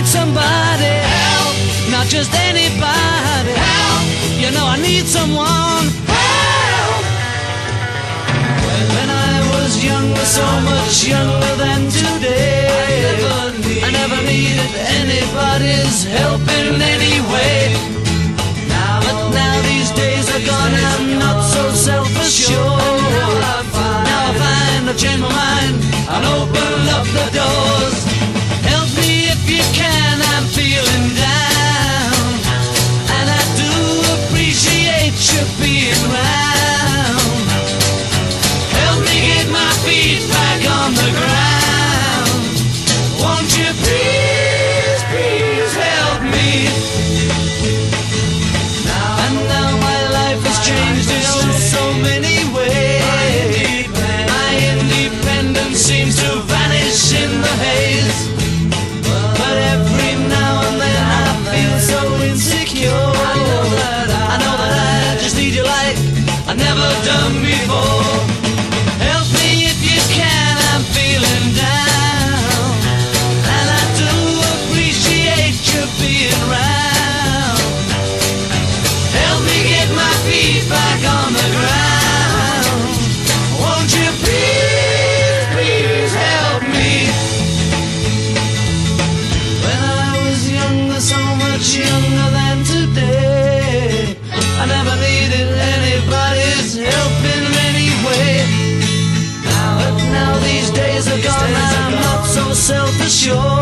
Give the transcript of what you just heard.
somebody help, not just anybody help. You know I need someone help. When I was younger, so much younger than today, I never needed anybody's help in any way. But now these days are gone, I'm not so self-assured. Now I find I've changed my mind and open up the doors. Help me if you can, I'm feeling down, and I do appreciate you being round. Help me get my feet back on the ground. Won't you please, please help me? And now my life has changed in so many ways. My independence seems to vanish in the haze. But every now and then I feel so insecure. I know that I just need you like I've never done before. Help me if you can, I'm feeling down, and I do appreciate you being round. Help me get my feet back on the ground. Won't you please, please help me? When I was younger, so much younger than today, I never needed anybody's help in any way. But now these days are gone, I'm not so self-assured.